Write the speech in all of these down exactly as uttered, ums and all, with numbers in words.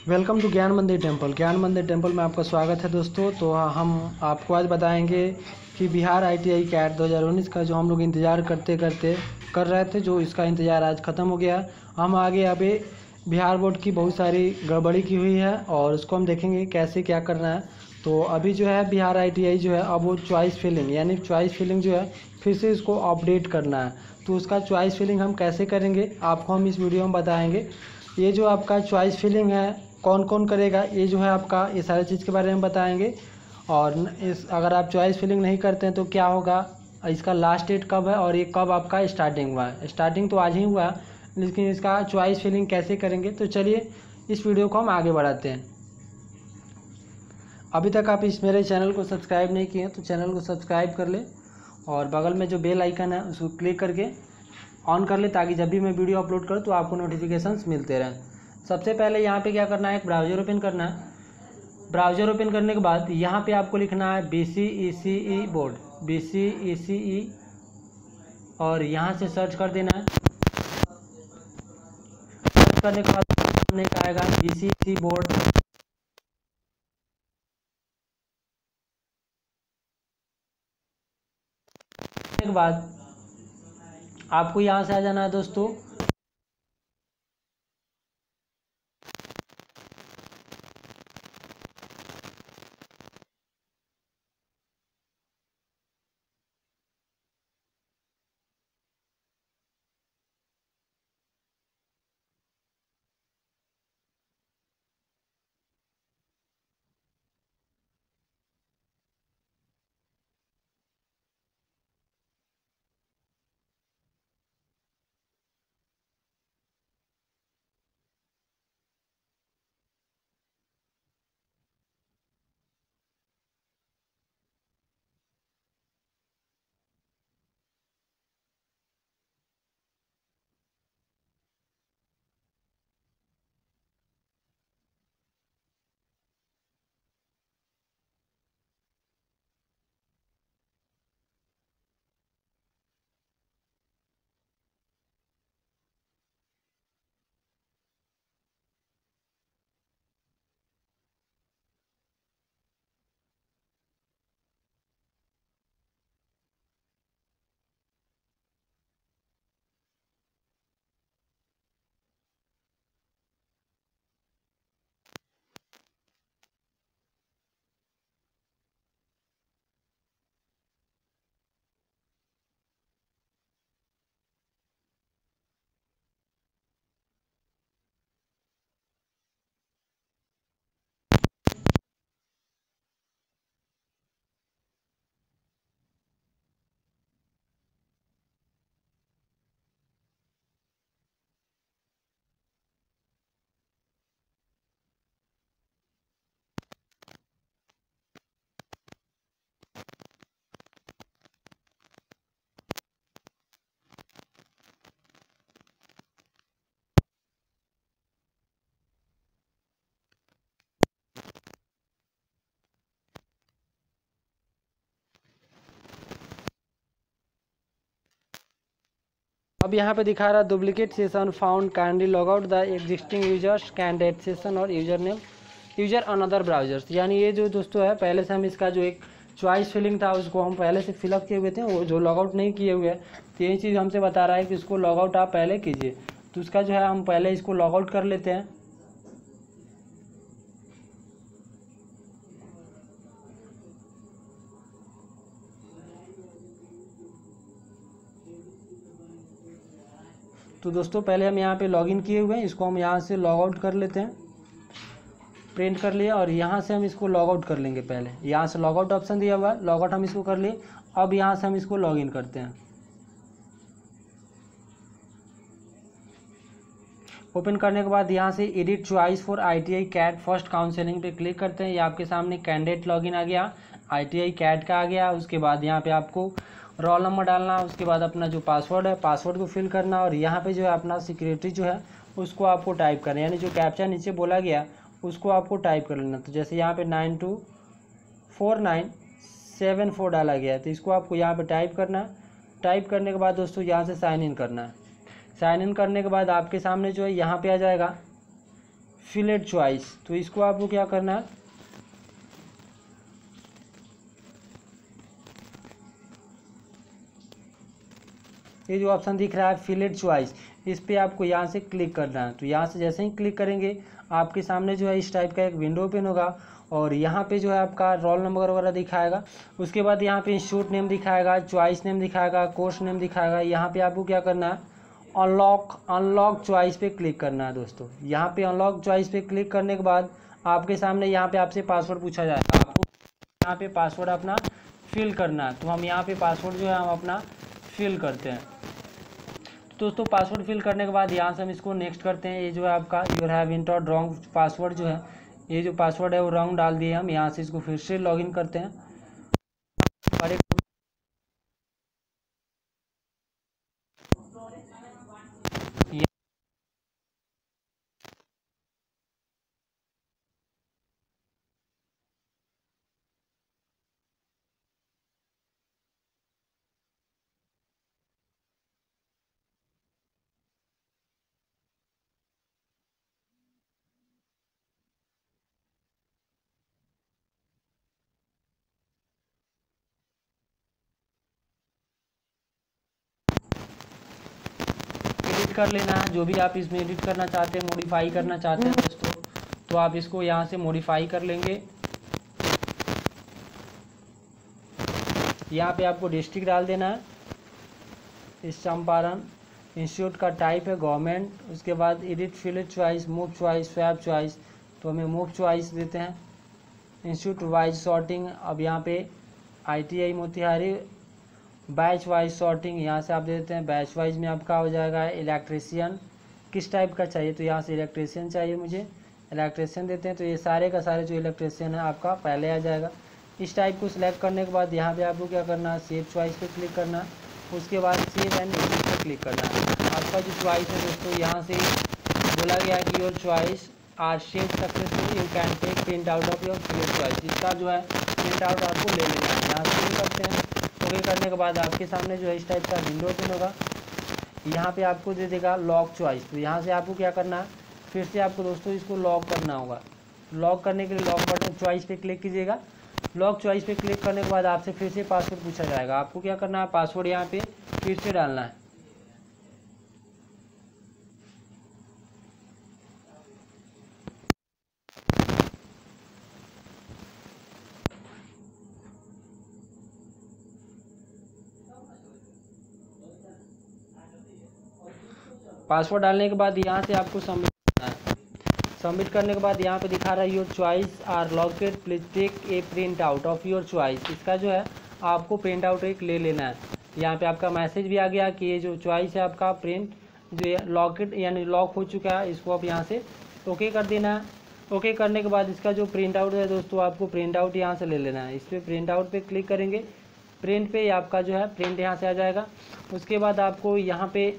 Welcome to ज्ञान मंदिर temple. ज्ञान मंदिर टेम्पल में आपका स्वागत है दोस्तों। तो हम आपको आज बताएंगे कि बिहार आईटीआई कैट दो हज़ार उन्नीस का जो हम लोग इंतज़ार करते करते कर रहे थे, जो इसका इंतज़ार आज ख़त्म हो गया। हम आगे अभी बिहार बोर्ड की बहुत सारी गड़बड़ी की हुई है और उसको हम देखेंगे कैसे क्या करना है। तो अभी जो है बिहार आईटीआई जो है अब वो चॉइस फिलिंग यानी चॉइस फिलिंग जो है फिर से इसको अपडेट करना है। तो उसका चॉइस फिलिंग हम कैसे करेंगे आपको हम इस वीडियो में बताएंगे। ये जो आपका चॉइस फिलिंग है कौन कौन करेगा, ये जो है आपका ये सारी चीज़ के बारे में बताएंगे। और इस अगर आप चॉइस फिलिंग नहीं करते हैं तो क्या होगा, इसका लास्ट डेट कब है और ये कब आपका स्टार्टिंग हुआ है। स्टार्टिंग तो आज ही हुआ है, लेकिन इसका चॉइस फिलिंग कैसे करेंगे। तो चलिए इस वीडियो को हम आगे बढ़ाते हैं। अभी तक आप इस मेरे चैनल को सब्सक्राइब नहीं किए तो चैनल को सब्सक्राइब कर ले और बगल में जो बेल आइकन है उसको क्लिक करके ऑन कर ले, ताकि जब भी मैं वीडियो अपलोड करूँ तो आपको नोटिफिकेशंस मिलते रहें। सबसे पहले यहाँ पे क्या करना है, एक ब्राउज़र ओपन करना है। ब्राउज़र ओपन करने के बाद यहाँ पे आपको लिखना है B C E C E board, B C E C E, और यहाँ से सर्च कर देना है। सर्च करने के बाद सामने आएगा बी सी ई सी बोर्ड। के बाद आपको यहाँ से आ जाना है दोस्तों। अब यहाँ पे दिखा रहा है duplicate session found, kindly log out the existing users candidate session और user name user another browsers. यानी ये जो दोस्तों है पहले से हम इसका जो एक चॉइस फिलिंग था उसको हम पहले से फिलअप किए हुए थे, वो जो लॉग आउट नहीं किए हुए हैं। तो यही चीज़ हमसे बता रहा है कि इसको लॉग आउट आप पहले कीजिए। तो उसका जो है हम पहले इसको लॉग आउट कर लेते हैं। तो दोस्तों पहले हम यहाँ पे लॉगिन किए हुए हैं, इसको हम यहाँ से लॉग आउट कर लेते हैं। प्रिंट कर लिया और यहाँ से हम इसको लॉग आउट कर लेंगे। पहले यहाँ से लॉग आउट ऑप्शन दिया हुआ है, लॉग आउट हम इसको कर लिए। अब यहाँ से हम इसको लॉगिन करते हैं। ओपन करने के बाद यहाँ से edit choice for ITI cat first counselling पे क्लिक करते हैं। ये आपके सामने कैंडिडेट लॉगिन आ गया, आईटीआई कैट का आ गया। उसके बाद यहाँ पे आपको रोल नंबर डालना, उसके बाद अपना जो पासवर्ड है पासवर्ड को फिल करना, और यहाँ पे जो है अपना सिक्योरिटी जो है उसको आपको टाइप करना, यानी जो कैप्चा नीचे बोला गया उसको आपको टाइप कर लेना। तो जैसे यहाँ पे nine two four nine seven four डाला गया है, तो इसको आपको यहाँ पे टाइप करना। टाइप करने के बाद दोस्तों यहाँ से साइन इन करना है। साइन इन करने के बाद आपके सामने जो है यहाँ पे आ जाएगा फिलेट चॉइस। तो इसको आपको क्या करना है, ये जो ऑप्शन दिख रहा है फिलेट चॉइस, इस पर आपको यहाँ से क्लिक करना है। तो यहाँ से जैसे ही क्लिक करेंगे आपके सामने जो है इस टाइप का एक विंडो ओपन होगा और यहाँ पे जो है आपका रोल नंबर वगैरह दिखाएगा। उसके बाद यहाँ पे इंस्टीट्यूट नेम दिखाएगा, चॉइस नेम दिखाएगा, कोर्स नेम दिखाएगा। यहाँ पे आपको क्या करना है, अनलॉक अनलॉक चॉइस पे क्लिक करना है दोस्तों। यहाँ पे अनलॉक चॉइस पे क्लिक करने के बाद आपके सामने यहाँ पे आपसे पासवर्ड पूछा जाएगा, आपको यहाँ पे पासवर्ड अपना फिल करना है। तो हम यहाँ पे पासवर्ड जो है हम अपना फिल करते हैं। तो दोस्तों पासवर्ड फिल करने के बाद यहाँ से हम इसको नेक्स्ट करते हैं। ये जो है आपका your have entered wrong password जो है, ये जो पासवर्ड है वो रॉन्ग डाल दिए हम। यहाँ से इसको फिर से लॉगिन करते हैं। और एक एडिट कर लेना है, जो भी आप इसमें एडिट करना चाहते हैं, मॉडिफाई करना चाहते हैं दोस्तों, तो आप इसको यहाँ से मॉडिफाई कर लेंगे। यहाँ पे आपको डिस्ट्रिक्ट डाल देना है, इस चंपारण। इंस्टीट्यूट का टाइप है गवर्नमेंट। उसके बाद edit filled choice, move choice, swap choice, तो हमें मूव चॉइस देते हैं। इंस्टीट्यूट वाइज सॉर्टिंग, अब यहाँ पे ITI Motihari. Batch wise sorting, यहाँ से आप दे देते हैं बैच वाइज में आपका हो जाएगा। इलेक्ट्रीशियन किस टाइप का चाहिए, तो यहाँ से इलेक्ट्रीशियन चाहिए मुझे, इलेक्ट्रीशियन देते हैं। तो ये सारे का सारे जो इलेक्ट्रीशियन है आपका पहले आ जाएगा। इस टाइप को सिलेक्ट करने के बाद यहाँ पे आपको क्या करना है, सेव चॉइस पे क्लिक करना है। उसके बाद सेव एंड एडिट पे क्लिक करना है। आपका जो चॉइस है दोस्तों, यहाँ से बोला गया कि your choice are save successful, you can take print out of your filled choice. इसका जो है प्रिंट आउट आपको ले लेना है। यहाँ से करते हैं। ओके करने के बाद आपके सामने जो है इस टाइप का विंडो ओपन होगा। यहाँ पे आपको दे देगा लॉक चॉइस। तो यहाँ से आपको क्या करना है, फिर से आपको दोस्तों इसको लॉक करना होगा। लॉक करने के लिए लॉक बटन चॉइस पे क्लिक कीजिएगा। लॉक चॉइस पे क्लिक करने के बाद आपसे फिर से पासवर्ड पूछा जाएगा। आपको क्या करना है, पासवर्ड यहाँ पे फिर से डालना है। पासवर्ड डालने के बाद यहाँ से आपको सबमिट करना है। सबमिट करने के बाद यहाँ पे दिखा रहा है your choice are locked, please take a print out of your choice. इसका जो है आपको प्रिंट आउट एक ले लेना है। यहाँ पे आपका मैसेज भी आ गया कि ये जो चॉइस है आपका प्रिंट जो है लॉकेड यानी लॉक हो चुका है, इसको आप यहाँ से ओके कर देना है। ओके करने के बाद इसका जो प्रिंट आउट है दोस्तों, आपको प्रिंट आउट यहाँ से ले लेना है। इस पर प्रिंट आउट पे क्लिक करेंगे, प्रिंट पे आपका जो है प्रिंट यहाँ से आ जाएगा। उसके बाद आपको यहाँ पे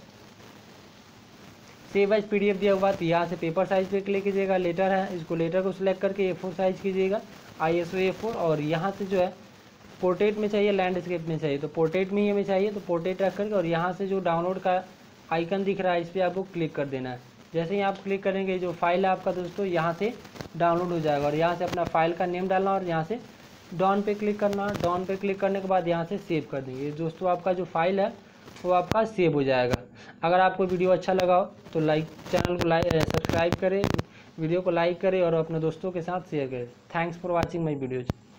सेव एज पीडीएफ दिया हुआ, तो यहाँ से पेपर साइज पे क्लिक कीजिएगा। लेटर है, इसको लेटर को सिलेक्ट करके ए फोर साइज कीजिएगा, I S O A four. और यहाँ से जो है पोर्ट्रेट में चाहिए, लैंडस्केप में चाहिए, तो पोर्ट्रेट में ही हमें चाहिए, तो पोर्ट्रेट रख करके और यहाँ से जो डाउनलोड का आइकन दिख रहा है इस पर आपको क्लिक कर देना है। जैसे ही आप क्लिक करेंगे जो फाइल है आपका दोस्तों यहाँ से डाउनलोड हो जाएगा। और यहाँ से अपना फाइल का नेम डालना और यहाँ से डॉन पे क्लिक करना। डॉन पे क्लिक करने के बाद यहाँ से सेव कर देंगे दोस्तों, आपका जो फाइल है वो आपका सेव हो जाएगा। अगर आपको वीडियो अच्छा लगा हो तो लाइक चैनल को लाइक सब्सक्राइब करें, वीडियो को लाइक करें और अपने दोस्तों के साथ शेयर करें। Thanks for watching my videos.